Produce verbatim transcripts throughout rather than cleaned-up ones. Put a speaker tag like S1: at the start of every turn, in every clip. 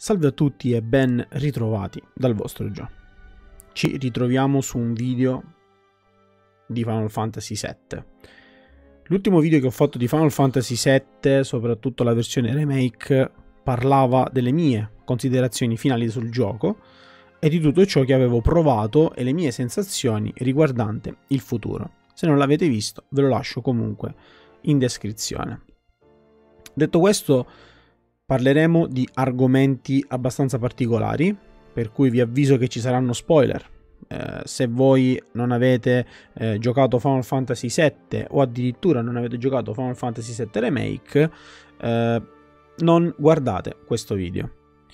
S1: Salve a tutti e ben ritrovati dal vostro Gio. Ci ritroviamo su un video di Final Fantasy sette. L'ultimo video che ho fatto di Final Fantasy sette, soprattutto la versione remake, parlava delle mie considerazioni finali sul gioco e di tutto ciò che avevo provato e le mie sensazioni riguardante il futuro. Se non l'avete visto, ve lo lascio comunque in descrizione. Detto questo, parleremo di argomenti abbastanza particolari, per cui vi avviso che ci saranno spoiler. Eh, se voi non avete eh, giocato Final Fantasy sette o addirittura non avete giocato Final Fantasy sette Remake, eh, non guardate questo video.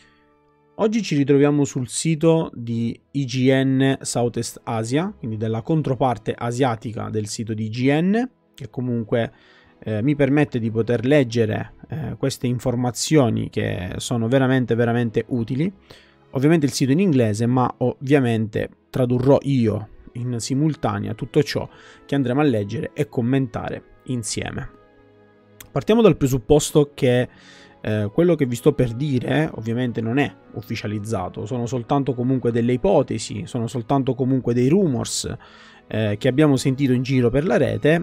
S1: Oggi ci ritroviamo sul sito di I G N Southeast Asia, quindi della controparte asiatica del sito di I G N, che comunque Eh, mi permette di poter leggere eh, queste informazioni che sono veramente veramente utili. Ovviamente il sito è in inglese, ma ovviamente tradurrò io in simultanea tutto ciò che andremo a leggere e commentare insieme. Partiamo dal presupposto che eh, quello che vi sto per dire ovviamente non è ufficializzato, sono soltanto comunque delle ipotesi, sono soltanto comunque dei rumors Eh, che abbiamo sentito in giro per la rete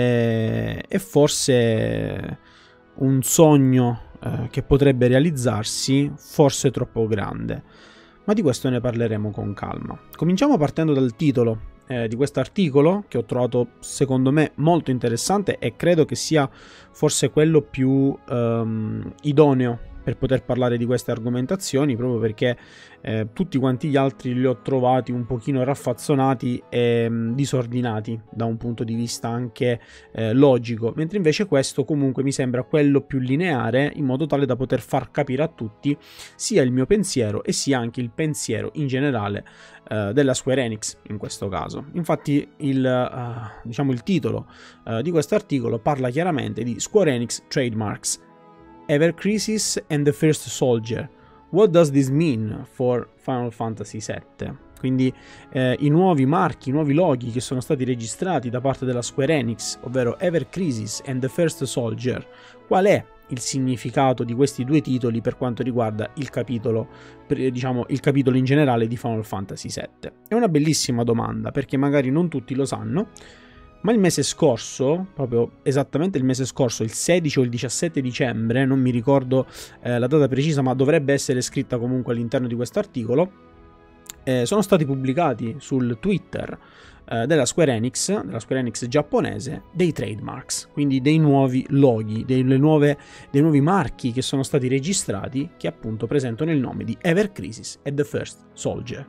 S1: e, e forse un sogno eh, che potrebbe realizzarsi, forse troppo grande, ma di questo ne parleremo con calma. Cominciamo partendo dal titolo eh, di questo articolo, che ho trovato secondo me molto interessante e credo che sia forse quello più ehm, idoneo per poter parlare di queste argomentazioni, proprio perché eh, tutti quanti gli altri li ho trovati un pochino raffazzonati e mh, disordinati da un punto di vista anche eh, logico, mentre invece questo comunque mi sembra quello più lineare, in modo tale da poter far capire a tutti sia il mio pensiero e sia anche il pensiero in generale eh, della Square Enix in questo caso. Infatti il, uh, diciamo il titolo uh, di questo articolo parla chiaramente di Square Enix Trademarks Ever Crisis and the First Soldier. What does this mean for Final Fantasy sette? Quindi eh, i nuovi marchi, i nuovi loghi che sono stati registrati da parte della Square Enix, ovvero Ever Crisis and the First Soldier. Qual è il significato di questi due titoli per quanto riguarda il capitolo, per, diciamo, il capitolo in generale di Final Fantasy sette? È una bellissima domanda, perché magari non tutti lo sanno. Ma il mese scorso, proprio esattamente il mese scorso, il sedici o il diciassette dicembre, non mi ricordo eh, la data precisa, ma dovrebbe essere scritta comunque all'interno di questo articolo, eh, sono stati pubblicati sul Twitter eh, della Square Enix, della Square Enix giapponese, dei trademarks, quindi dei nuovi loghi, delle nuove, dei nuovi marchi che sono stati registrati, che appunto presentano il nome di Ever Crisis e The First Soldier.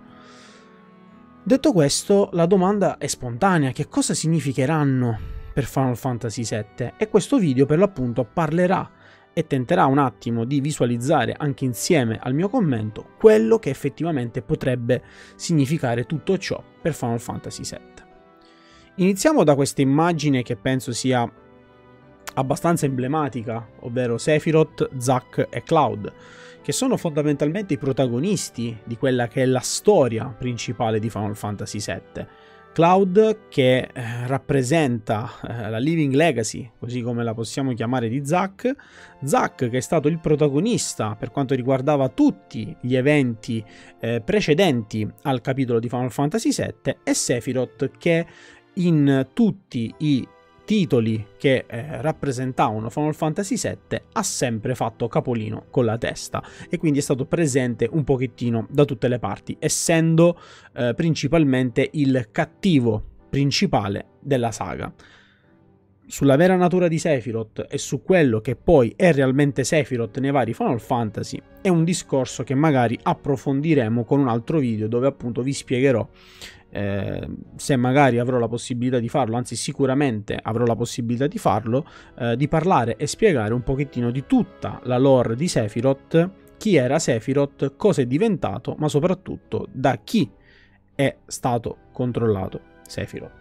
S1: Detto questo, la domanda è spontanea: che cosa significheranno per Final Fantasy sette? E questo video per l'appunto parlerà e tenterà un attimo di visualizzare anche insieme al mio commento quello che effettivamente potrebbe significare tutto ciò per Final Fantasy sette. Iniziamo da questa immagine che penso sia abbastanza emblematica, ovvero Sephiroth, Zack e Cloud, che sono fondamentalmente i protagonisti di quella che è la storia principale di Final Fantasy sette. Cloud che eh, rappresenta eh, la Living Legacy, così come la possiamo chiamare, di Zack. Zack che è stato il protagonista per quanto riguardava tutti gli eventi eh, precedenti al capitolo di Final Fantasy sette, e Sephiroth che in tutti i titoli che eh, rappresentavano Final Fantasy sette ha sempre fatto capolino con la testa, e quindi è stato presente un pochettino da tutte le parti, essendo eh, principalmente il cattivo principale della saga. Sulla vera natura di Sephiroth e su quello che poi è realmente Sephiroth nei vari Final Fantasy è un discorso che magari approfondiremo con un altro video, dove appunto vi spiegherò, Eh, se magari avrò la possibilità di farlo, anzi sicuramente avrò la possibilità di farlo, eh, di parlare e spiegare un pochettino di tutta la lore di Sephiroth, chi era Sephiroth, cosa è diventato, ma soprattutto da chi è stato controllato Sephiroth.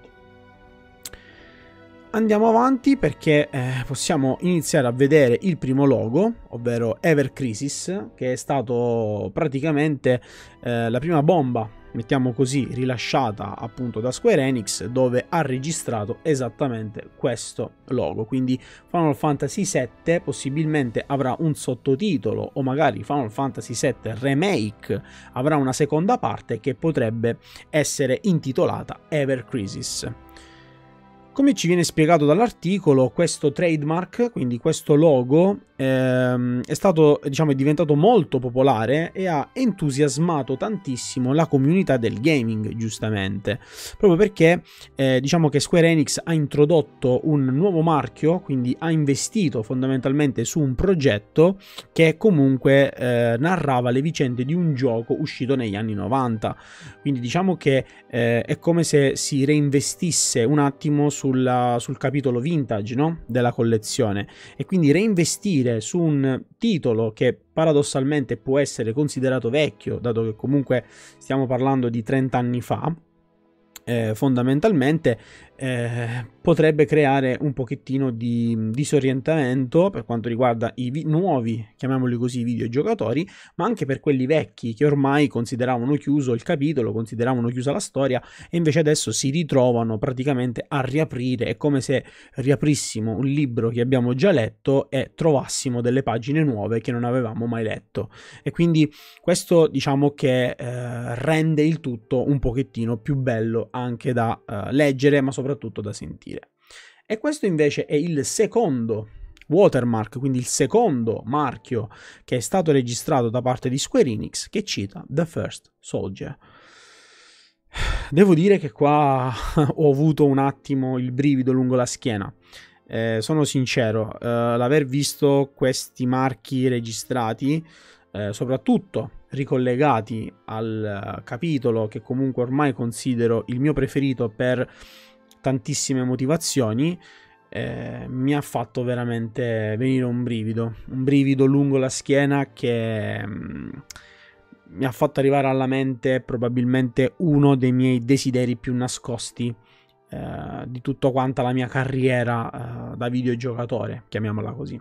S1: Andiamo avanti, perché eh, possiamo iniziare a vedere il primo logo, ovvero Ever Crisis, che è stato praticamente eh, la prima bomba mettiamo così, rilasciata appunto da Square Enix, dove ha registrato esattamente questo logo. Quindi Final Fantasy sette possibilmente avrà un sottotitolo, o magari Final Fantasy sette Remake avrà una seconda parte che potrebbe essere intitolata Ever Crisis. Come ci viene spiegato dall'articolo, questo trademark, quindi questo logo, ehm, è stato, diciamo, è diventato molto popolare e ha entusiasmato tantissimo la comunità del gaming, giustamente, proprio perché eh, diciamo che Square Enix ha introdotto un nuovo marchio, quindi ha investito fondamentalmente su un progetto che comunque eh, narrava le vicende di un gioco uscito negli anni novanta. Quindi diciamo che eh, è come se si reinvestisse un attimo Sulla, sul capitolo vintage, no? Della collezione, e quindi reinvestire su un titolo che paradossalmente può essere considerato vecchio, dato che comunque stiamo parlando di trenta anni fa, eh, fondamentalmente eh, potrebbe creare un pochettino di disorientamento per quanto riguarda i vi- nuovi, chiamiamoli così, videogiocatori, ma anche per quelli vecchi che ormai consideravano chiuso il capitolo, consideravano chiusa la storia, e invece adesso si ritrovano praticamente a riaprire. È come se riaprissimo un libro che abbiamo già letto e trovassimo delle pagine nuove che non avevamo mai letto, e quindi questo diciamo che eh, rende il tutto un pochettino più bello anche da eh, leggere, ma soprattutto da sentire. E questo invece è il secondo watermark, quindi il secondo marchio che è stato registrato da parte di Square Enix, che cita The First Soldier. Devo dire che qua ho avuto un attimo il brivido lungo la schiena. Eh, sono sincero, eh, l'aver visto questi marchi registrati, eh, soprattutto ricollegati al uh, capitolo che comunque ormai considero il mio preferito per tantissime motivazioni, eh, mi ha fatto veramente venire un brivido, un brivido lungo la schiena che mm, mi ha fatto arrivare alla mente probabilmente uno dei miei desideri più nascosti eh, di tutta quanta la mia carriera eh, da videogiocatore, chiamiamola così.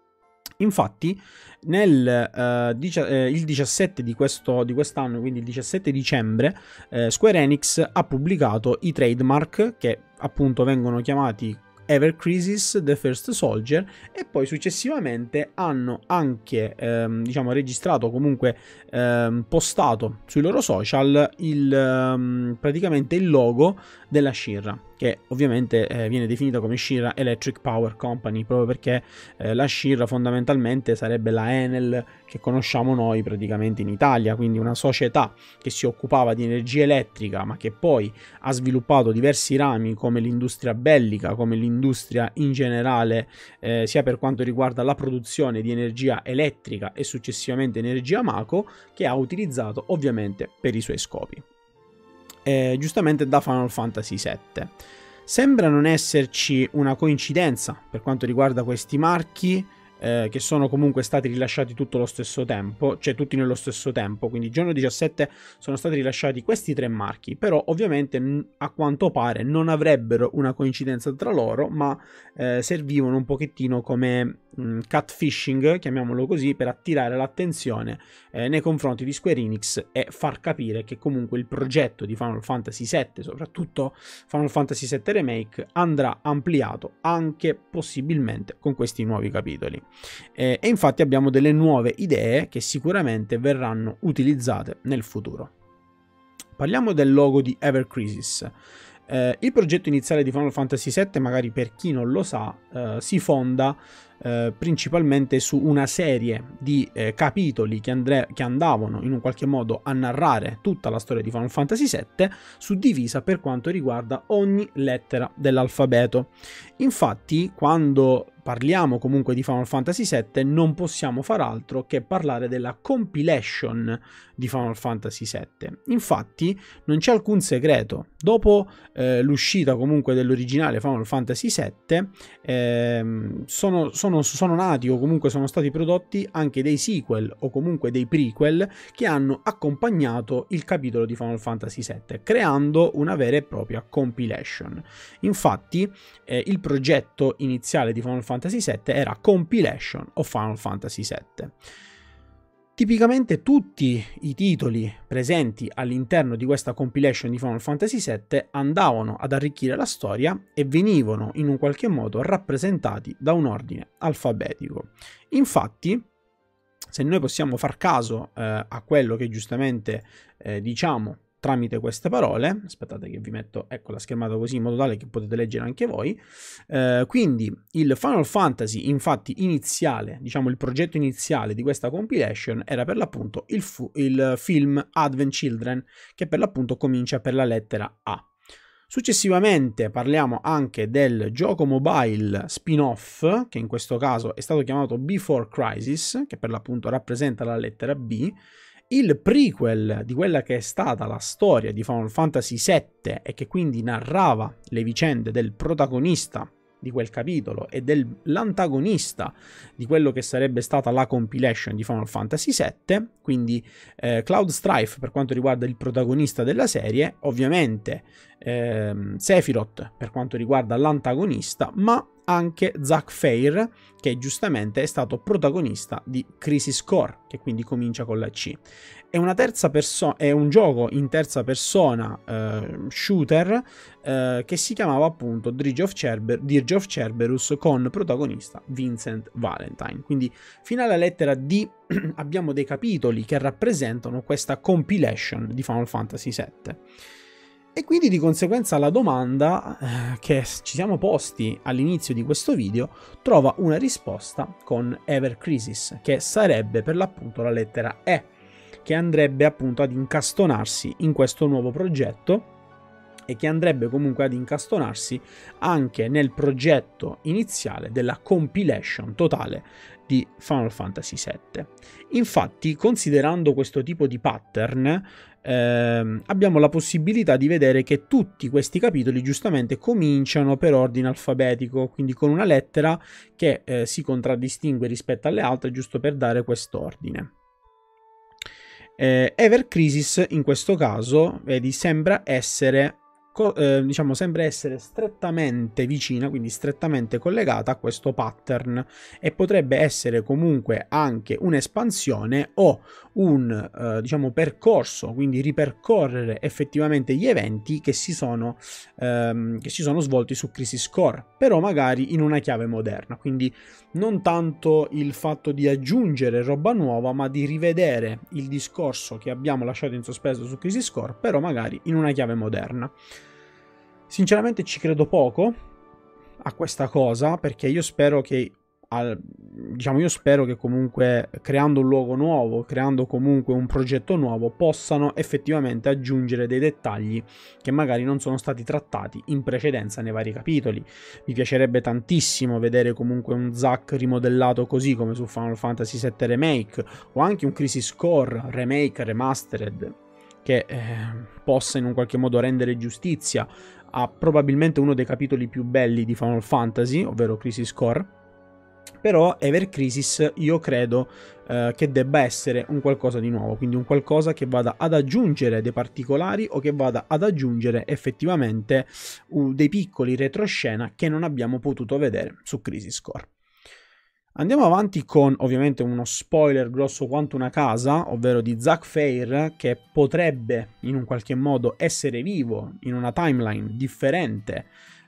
S1: Infatti, nel, uh, dici- eh, il diciassette di, questo, di quest'anno, quindi il diciassette dicembre, eh, Square Enix ha pubblicato i trademark che appunto vengono chiamati Ever Crisis, The First Soldier, e poi successivamente hanno anche ehm, diciamo registrato, comunque ehm, postato sui loro social il, ehm, praticamente il logo della Shinra, che ovviamente eh, viene definita come Shinra Electric Power Company, proprio perché eh, la Shinra fondamentalmente sarebbe la Enel che conosciamo noi praticamente in Italia, quindi una società che si occupava di energia elettrica, ma che poi ha sviluppato diversi rami come l'industria bellica, come l'industria in generale, eh, sia per quanto riguarda la produzione di energia elettrica e successivamente energia Mako, che ha utilizzato ovviamente per i suoi scopi. Eh, giustamente da Final Fantasy sette. Sembra non esserci una coincidenza per quanto riguarda questi marchi, eh, che sono comunque stati rilasciati tutto lo stesso tempo, cioè tutti nello stesso tempo, quindi giorno diciassette sono stati rilasciati questi tre marchi, però ovviamente a quanto pare non avrebbero una coincidenza tra loro, ma eh, servivano un pochettino come mh, catfishing, chiamiamolo così, per attirare l'attenzione eh, nei confronti di Square Enix e far capire che comunque il progetto di Final Fantasy sette, soprattutto Final Fantasy sette Remake, andrà ampliato anche possibilmente con questi nuovi capitoli. Eh, e infatti abbiamo delle nuove idee che sicuramente verranno utilizzate nel futuro. Parliamo del logo di Ever Crisis. Eh, il progetto iniziale di Final Fantasy sette, magari per chi non lo sa, eh, si fonda eh, principalmente su una serie di eh, capitoli che, andre- che andavano in un qualche modo a narrare tutta la storia di Final Fantasy sette, suddivisa per quanto riguarda ogni lettera dell'alfabeto. Infatti, quando parliamo comunque di Final Fantasy sette, non possiamo far altro che parlare della compilation di Final Fantasy sette. Infatti non c'è alcun segreto, dopo eh, l'uscita comunque dell'originale Final Fantasy sette ehm, sono, sono, sono nati o comunque sono stati prodotti anche dei sequel o comunque dei prequel che hanno accompagnato il capitolo di Final Fantasy sette, creando una vera e propria compilation. Infatti eh, il progetto iniziale di Final Fantasy sette era Compilation of Final Fantasy sette. Tipicamente tutti i titoli presenti all'interno di questa compilation di Final Fantasy sette andavano ad arricchire la storia e venivano in un qualche modo rappresentati da un ordine alfabetico. Infatti, se noi possiamo far caso eh, a quello che giustamente eh, diciamo tramite queste parole, aspettate che vi metto ecco la schermata così in modo tale che potete leggere anche voi, eh, quindi il Final Fantasy infatti iniziale, diciamo il progetto iniziale di questa compilation era per l'appunto il, il film Advent Children, che per l'appunto comincia per la lettera A. Successivamente parliamo anche del gioco mobile spin-off, che in questo caso è stato chiamato Before Crisis, che per l'appunto rappresenta la lettera B, il prequel di quella che è stata la storia di Final Fantasy sette e che quindi narrava le vicende del protagonista di quel capitolo e dell'antagonista di quello che sarebbe stata la compilation di Final Fantasy sette, quindi eh, Cloud Strife per quanto riguarda il protagonista della serie, ovviamente eh, Sephiroth per quanto riguarda l'antagonista, ma anche Zack Fair, che giustamente è stato protagonista di Crisis Core, che quindi comincia con la C. È una terza persona, è un gioco in terza persona eh, shooter eh, che si chiamava appunto Dirge of, Cerber- Dirge of Cerberus, con protagonista Vincent Valentine. Quindi fino alla lettera D abbiamo dei capitoli che rappresentano questa compilation di Final Fantasy sette. E quindi di conseguenza la domanda eh, che ci siamo posti all'inizio di questo video trova una risposta con Ever Crisis, che sarebbe per l'appunto la lettera E, che andrebbe appunto ad incastonarsi in questo nuovo progetto e che andrebbe comunque ad incastonarsi anche nel progetto iniziale della compilation totale di Final Fantasy sette. Infatti, considerando questo tipo di pattern, ehm, abbiamo la possibilità di vedere che tutti questi capitoli giustamente cominciano per ordine alfabetico, quindi con una lettera che eh, si contraddistingue rispetto alle altre, giusto per dare quest'ordine. Eh, Ever Crisis in questo caso, vedi, sembra essere Eh, diciamo sembra essere strettamente vicina, quindi strettamente collegata a questo pattern, e potrebbe essere comunque anche un'espansione o un eh, diciamo percorso, quindi ripercorrere effettivamente gli eventi che si sono ehm, che si sono svolti su Crisis Core, però magari in una chiave moderna, quindi non tanto il fatto di aggiungere roba nuova, ma di rivedere il discorso che abbiamo lasciato in sospeso su Crisis Core, però magari in una chiave moderna. Sinceramente ci credo poco a questa cosa, perché io spero che al, diciamo io spero che comunque creando un luogo nuovo, creando comunque un progetto nuovo, possano effettivamente aggiungere dei dettagli che magari non sono stati trattati in precedenza nei vari capitoli. Mi piacerebbe tantissimo vedere comunque un Zack rimodellato così come su Final Fantasy sette Remake, o anche un Crisis Core Remake Remastered che eh, possa in un qualche modo rendere giustizia a probabilmente uno dei capitoli più belli di Final Fantasy, ovvero Crisis Core. Però Ever Crisis io credo eh, che debba essere un qualcosa di nuovo, quindi un qualcosa che vada ad aggiungere dei particolari o che vada ad aggiungere effettivamente uh, dei piccoli retroscena che non abbiamo potuto vedere su Crisis Core. Andiamo avanti con ovviamente uno spoiler grosso quanto una casa, ovvero di Zack Fair, che potrebbe in un qualche modo essere vivo in una timeline differente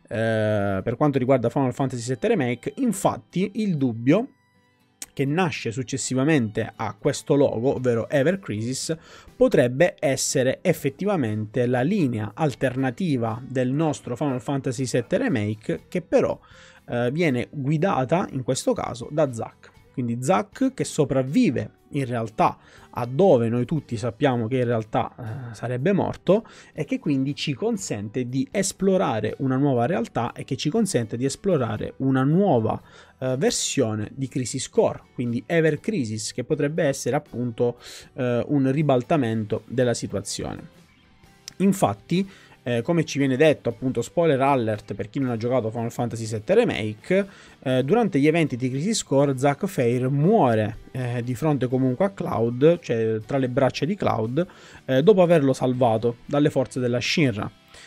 S1: eh, per quanto riguarda Final Fantasy sette Remake. Infatti il dubbio che nasce successivamente a questo logo, ovvero Ever Crisis, potrebbe essere effettivamente la linea alternativa del nostro Final Fantasy sette Remake, che però eh, viene guidata in questo caso da Zack. Quindi Zack che sopravvive in realtà a dove noi tutti sappiamo che in realtà eh, sarebbe morto, e che quindi ci consente di esplorare una nuova realtà e che ci consente di esplorare una nuova eh, versione di Crisis Core, quindi Ever Crisis, che potrebbe essere appunto eh, un ribaltamento della situazione. Infatti, Eh, come ci viene detto, appunto, spoiler alert per chi non ha giocato Final Fantasy sette Remake, eh, durante gli eventi di Crisis Core Zack Fair muore eh, di fronte comunque a Cloud, cioè tra le braccia di Cloud, eh, dopo averlo salvato dalle forze della Shinra.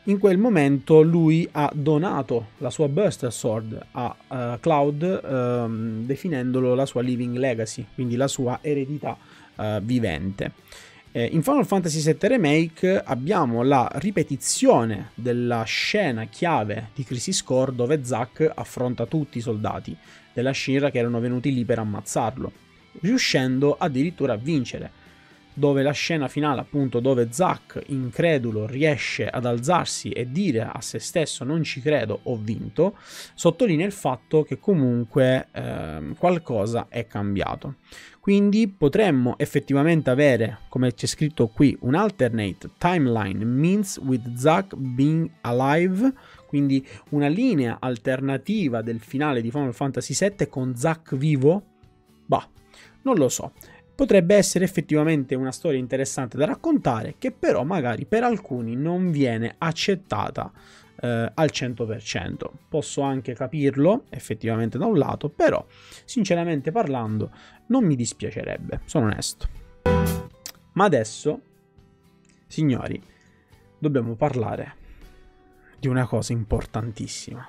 S1: in quel momento lui ha donato la sua Buster Sword a uh, Cloud, um, definendolo la sua Living Legacy, quindi la sua eredità uh, vivente. Eh, in Final Fantasy sette Remake abbiamo la ripetizione della scena chiave di Crisis Core, dove Zack affronta tutti i soldati della Shinra che erano venuti lì per ammazzarlo, riuscendo addirittura a vincere, dove la scena finale, appunto, dove Zack, incredulo, riesce ad alzarsi e dire a se stesso non ci credo, ho vinto, sottolinea il fatto che comunque eh, qualcosa è cambiato. Quindi potremmo effettivamente avere, come c'è scritto qui, un alternate timeline means with Zack being alive, quindi una linea alternativa del finale di Final Fantasy sette con Zack vivo? Bah, non lo so. Potrebbe essere effettivamente una storia interessante da raccontare, che però magari per alcuni non viene accettata eh, al cento per cento. Posso anche capirlo effettivamente da un lato, però sinceramente parlando non mi dispiacerebbe, sono onesto. Ma adesso, signori, dobbiamo parlare di una cosa importantissima,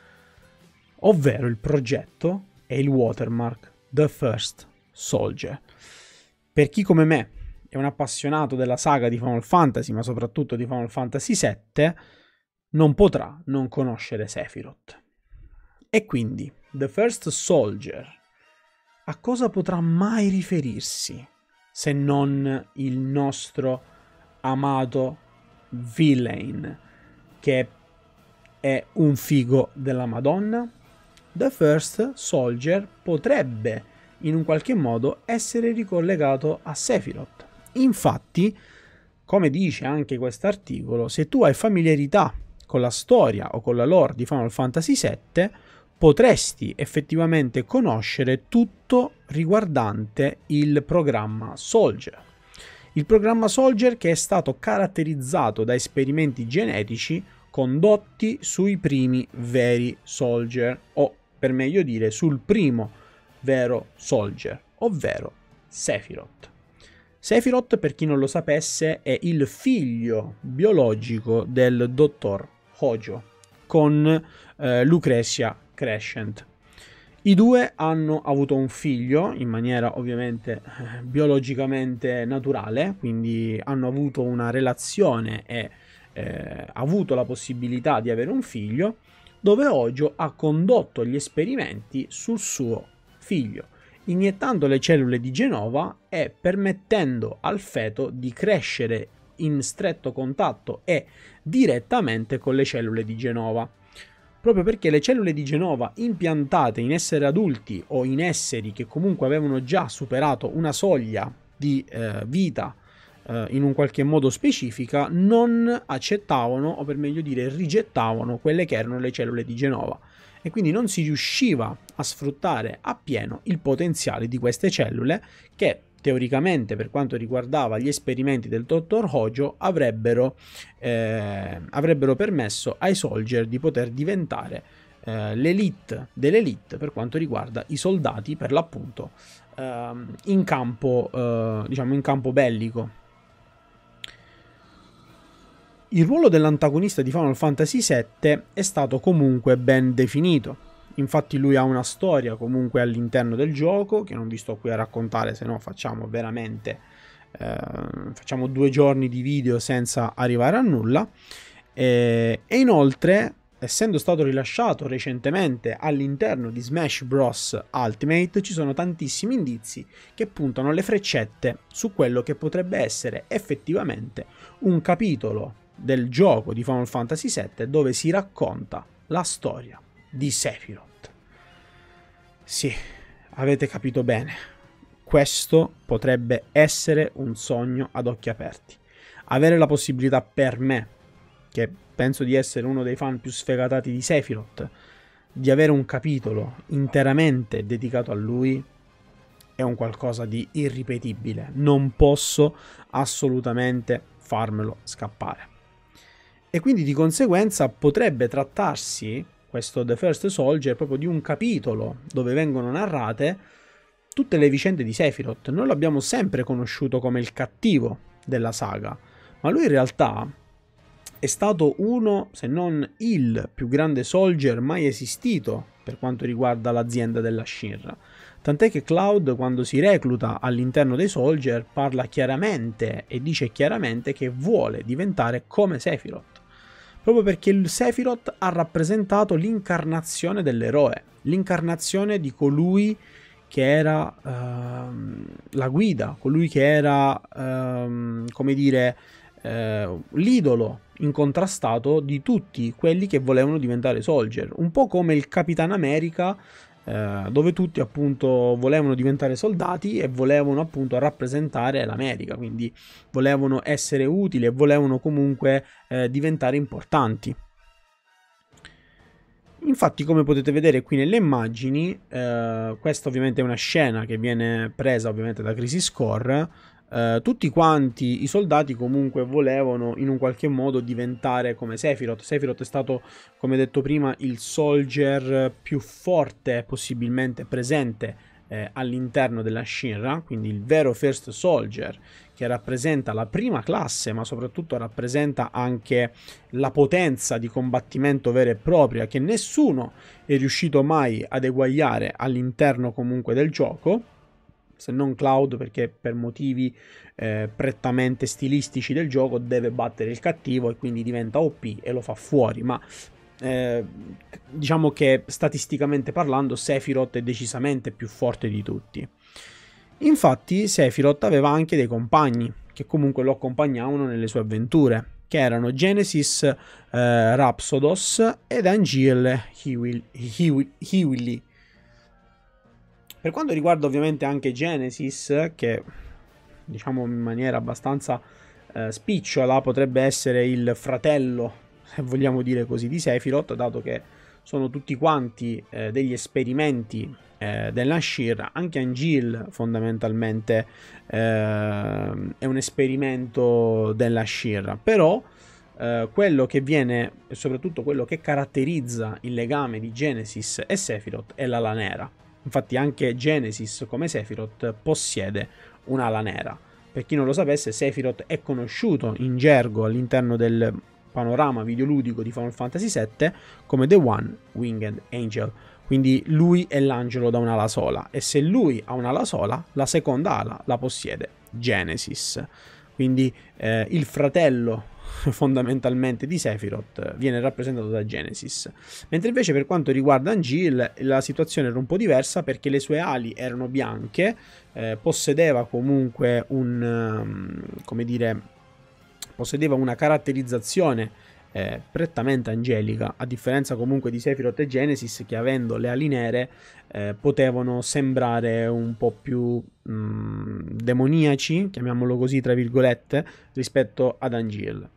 S1: ovvero il progetto e il watermark The First Soldier. Per chi come me è un appassionato della saga di Final Fantasy, ma soprattutto di Final Fantasy sette, non potrà non conoscere Sephiroth. E quindi, The First Soldier, a cosa potrà mai riferirsi se non il nostro amato villain, che è un figo della Madonna? The First Soldier potrebbe in un qualche modo essere ricollegato a Sephiroth. Infatti, come dice anche quest'articolo, se tu hai familiarità con la storia o con la lore di Final Fantasy sette, potresti effettivamente conoscere tutto riguardante il programma Soldier. Il programma Soldier che è stato caratterizzato da esperimenti genetici condotti sui primi veri Soldier, o per meglio dire sul primo vero Soldier, ovvero Sephiroth. Sephiroth, per chi non lo sapesse, è il figlio biologico del dottor Hojo con eh, Lucretia Crescent. I due hanno avuto un figlio in maniera ovviamente eh, biologicamente naturale, quindi hanno avuto una relazione e eh, avuto la possibilità di avere un figlio, dove Hojo ha condotto gli esperimenti sul suo figlio, iniettando le cellule di Jenova e permettendo al feto di crescere in stretto contatto e direttamente con le cellule di Jenova, proprio perché le cellule di Jenova impiantate in esseri adulti o in esseri che comunque avevano già superato una soglia di eh, vita eh, in un qualche modo specifica non accettavano, o per meglio dire rigettavano, quelle che erano le cellule di Jenova, e quindi non si riusciva a sfruttare appieno il potenziale di queste cellule che teoricamente, per quanto riguardava gli esperimenti del dottor Hojo, avrebbero, eh, avrebbero permesso ai Soldier di poter diventare eh, l'elite dell'elite per quanto riguarda i soldati, per l'appunto eh, in campo, eh, diciamo in campo bellico. Il ruolo dell'antagonista di Final Fantasy sette è stato comunque ben definito. Infatti lui ha una storia comunque all'interno del gioco, che non vi sto qui a raccontare, se no facciamo veramente eh, facciamo due giorni di video senza arrivare a nulla. E, e inoltre, essendo stato rilasciato recentemente all'interno di Smash Bros. Ultimate, ci sono tantissimi indizi che puntano le freccette su quello che potrebbe essere effettivamente un capitolo del gioco di Final Fantasy sette dove si racconta la storia di Sephiroth. Sì, avete capito bene, questo potrebbe essere un sogno ad occhi aperti. Avere la possibilità per me, che penso di essere uno dei fan più sfegatati di Sephiroth, di avere un capitolo interamente dedicato a lui è un qualcosa di irripetibile. Non posso assolutamente farmelo scappare. E quindi di conseguenza potrebbe trattarsi questo The First Soldier proprio di un capitolo dove vengono narrate tutte le vicende di Sephiroth. Noi l'abbiamo sempre conosciuto come il cattivo della saga, ma lui in realtà è stato uno, se non il più grande soldier mai esistito per quanto riguarda l'azienda della Shinra. Tant'è che Cloud, quando si recluta all'interno dei soldier, parla chiaramente e dice chiaramente che vuole diventare come Sephiroth. Proprio perché il Sephiroth ha rappresentato l'incarnazione dell'eroe, l'incarnazione di colui che era uh, la guida, colui che era, uh, come dire, uh, l'idolo incontrastato di tutti quelli che volevano diventare soldier. Un po' come il Capitan America, uh, dove tutti appunto volevano diventare soldati e volevano appunto rappresentare l'America, quindi volevano essere utili e volevano comunque uh, diventare importanti. Infatti, come potete vedere qui nelle immagini, eh, questa ovviamente è una scena che viene presa ovviamente da Crisis Core. Eh, tutti quanti i soldati comunque volevano in un qualche modo diventare come Sephiroth. Sephiroth è stato, come detto prima, il soldier più forte possibilmente presente eh, all'interno della Shinra, quindi il vero first soldier che rappresenta la prima classe, ma soprattutto rappresenta anche la potenza di combattimento vera e propria che nessuno è riuscito mai ad eguagliare all'interno comunque del gioco, se non Cloud, perché per motivi eh, prettamente stilistici del gioco deve battere il cattivo e quindi diventa O P e lo fa fuori, ma eh, diciamo che statisticamente parlando Sephiroth è decisamente più forte di tutti. Infatti Sephiroth aveva anche dei compagni che comunque lo accompagnavano nelle sue avventure, che erano Genesis eh, Rhapsodos ed Angeal Hyuli. Per quanto riguarda ovviamente anche Genesis, che diciamo in maniera abbastanza eh, spicciola potrebbe essere il fratello, se vogliamo dire così, di Sephiroth, dato che sono tutti quanti eh, degli esperimenti eh, della Shinra. Anche Angeal fondamentalmente eh, è un esperimento della Shinra, però eh, quello che viene, e soprattutto quello che caratterizza il legame di Genesis e Sephiroth è l'ala nera. Infatti anche Genesis come Sephiroth possiede un'ala nera. Per chi non lo sapesse, Sephiroth è conosciuto in gergo all'interno del panorama videoludico di Final Fantasy sette come The One Winged Angel, quindi lui è l'angelo da un'ala sola, e se lui ha un'ala sola, la seconda ala la possiede Genesis, quindi eh, il fratello fondamentalmente di Sephiroth viene rappresentato da Genesis. Mentre invece per quanto riguarda Angeal la situazione era un po' diversa, perché le sue ali erano bianche, eh, possedeva comunque un um, come dire possedeva una caratterizzazione eh, prettamente angelica, a differenza comunque di Sephiroth e Genesis, che avendo le ali nere eh, potevano sembrare un po' più mh, demoniaci, chiamiamolo così tra virgolette, rispetto ad Angeal.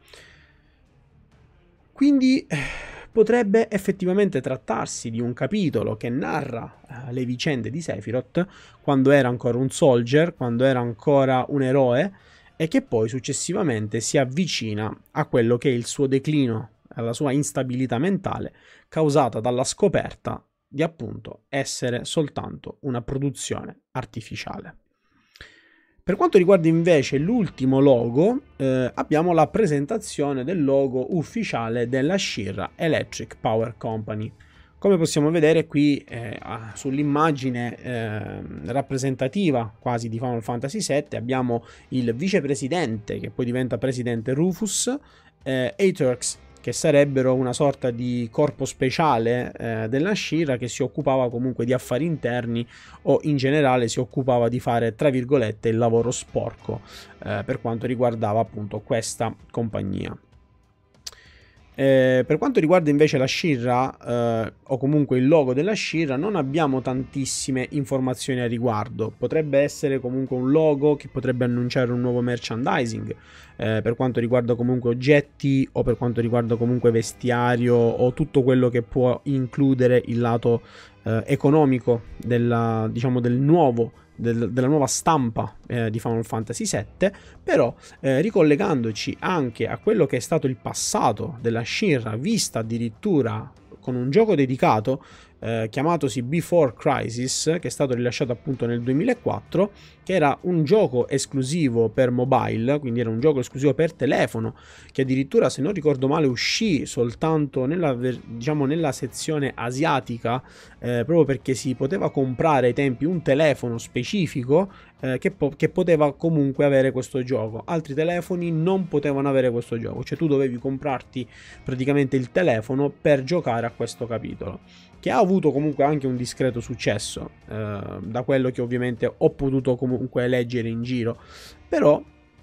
S1: Quindi eh, potrebbe effettivamente trattarsi di un capitolo che narra eh, le vicende di Sephiroth quando era ancora un soldier, quando era ancora un eroe, e che poi successivamente si avvicina a quello che è il suo declino, alla sua instabilità mentale, causata dalla scoperta di appunto essere soltanto una produzione artificiale. Per quanto riguarda invece l'ultimo logo, eh, abbiamo la presentazione del logo ufficiale della Shinra Electric Power Company. Come possiamo vedere qui eh, sull'immagine eh, rappresentativa quasi di Final Fantasy sette, abbiamo il vicepresidente, che poi diventa presidente, Rufus, eh, Aeturx, che sarebbero una sorta di corpo speciale eh, della Shinra, che si occupava comunque di affari interni, o in generale si occupava di fare, tra virgolette, il lavoro sporco eh, per quanto riguardava appunto questa compagnia. Eh, per quanto riguarda invece la Shinra, eh, o comunque il logo della Shinra, non abbiamo tantissime informazioni a riguardo. Potrebbe essere comunque un logo che potrebbe annunciare un nuovo merchandising, eh, per quanto riguarda comunque oggetti, o per quanto riguarda comunque vestiario, o tutto quello che può includere il lato eh, economico della, diciamo, del nuovo Del, della nuova stampa eh, di Final Fantasy sette, però eh, ricollegandoci anche a quello che è stato il passato della Shinra, vista addirittura con un gioco dedicato eh, chiamatosi Before Crisis, che è stato rilasciato appunto nel duemilaquattro, che era un gioco esclusivo per mobile, quindi era un gioco esclusivo per telefono, che addirittura, se non ricordo male, uscì soltanto nella, diciamo, nella sezione asiatica, eh, proprio perché si poteva comprare ai tempi un telefono specifico eh, che, po- che poteva comunque avere questo gioco. Altri telefoni non potevano avere questo gioco, cioè tu dovevi comprarti praticamente il telefono per giocare a questo capitolo, che ha avuto comunque anche un discreto successo, eh, da quello che ovviamente ho potuto comunque leggere in giro, però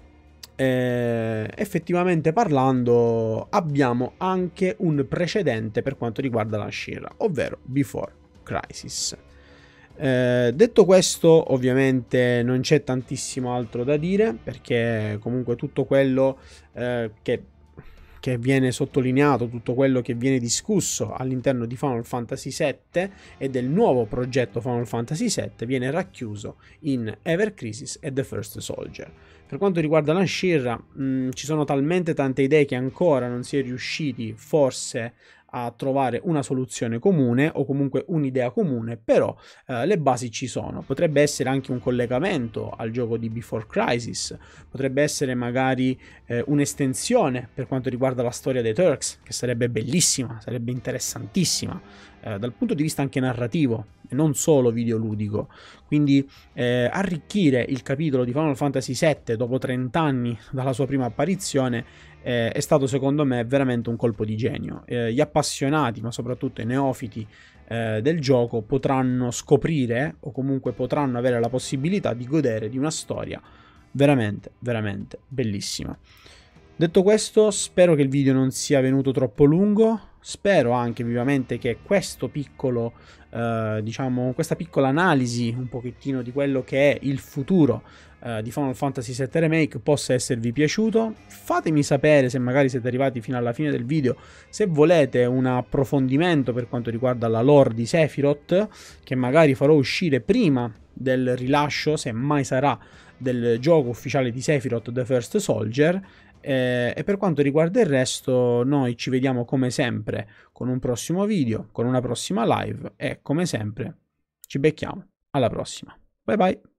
S1: eh, effettivamente parlando abbiamo anche un precedente per quanto riguarda la She-Ra, ovvero Before Crisis. Eh, detto questo, ovviamente non c'è tantissimo altro da dire, perché comunque tutto quello eh, che che viene sottolineato, tutto quello che viene discusso all'interno di Final Fantasy sette e del nuovo progetto Final Fantasy sette viene racchiuso in Ever Crisis e The First Soldier. Per quanto riguarda la She-Ra, mh, ci sono talmente tante idee che ancora non si è riusciti forse a trovare una soluzione comune o comunque un'idea comune, però eh, le basi ci sono. Potrebbe essere anche un collegamento al gioco di Before Crisis, potrebbe essere magari eh, un'estensione per quanto riguarda la storia dei Turks, che sarebbe bellissima, sarebbe interessantissima eh, dal punto di vista anche narrativo e non solo videoludico. Quindi eh, arricchire il capitolo di Final Fantasy sette dopo trenta anni dalla sua prima apparizione eh, è stato secondo me veramente un colpo di genio. Eh, gli appassionati, ma soprattutto i neofiti eh, del gioco, potranno scoprire o comunque potranno avere la possibilità di godere di una storia veramente, veramente bellissima. Detto questo, spero che il video non sia venuto troppo lungo, spero anche vivamente che questo piccolo, eh, diciamo, questa piccola analisi un pochettino di quello che è il futuro eh, di Final Fantasy sette Remake possa esservi piaciuto. Fatemi sapere, se magari siete arrivati fino alla fine del video, se volete un approfondimento per quanto riguarda la lore di Sephiroth, che magari farò uscire prima del rilascio, se mai sarà, del gioco ufficiale di Sephiroth The First Soldier. Eh, e per quanto riguarda il resto, noi ci vediamo come sempre con un prossimo video, con una prossima live, e come sempre ci becchiamo alla prossima. Bye bye.